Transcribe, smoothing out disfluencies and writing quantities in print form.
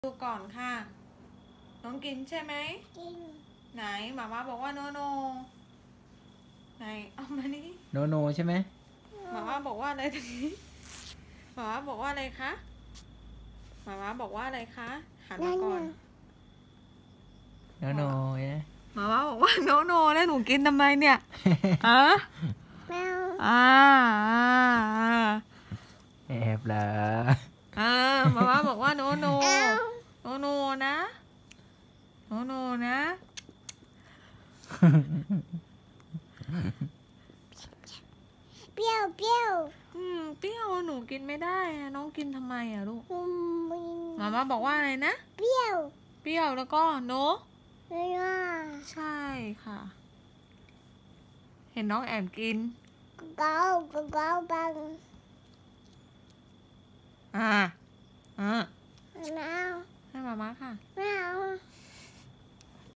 ดูก่อนค่ะน้องกินใช่ไหมกินไหนหมาบอกว่าโนโนไหนเอามานี่โนโนใช่ไหมหมาบอกว่าอะไรตรงนี้หมาบอกว่าอะไรคะหมาบอกว่าอะไรคะหันมาก่อนโนโนเนี่ยหมาบอกว่าโนโนแล้วหนูกินทำไมเนี่ยอ่ะแอบเหรอหมาบอกว่าโนโนโนโนนะโนโนนะเปรี้ยวเปรี้ยวเปรี้ยวหนูกินไม่ได้น้องกินทำไมอะลูกหมาบอกว่าอะไรนะเปรี้ยวเปรี้ยวแล้วก็โนใช่ค่ะเห็นน้องแอบกินเกาบังอ่าน้าให้มาค่ะ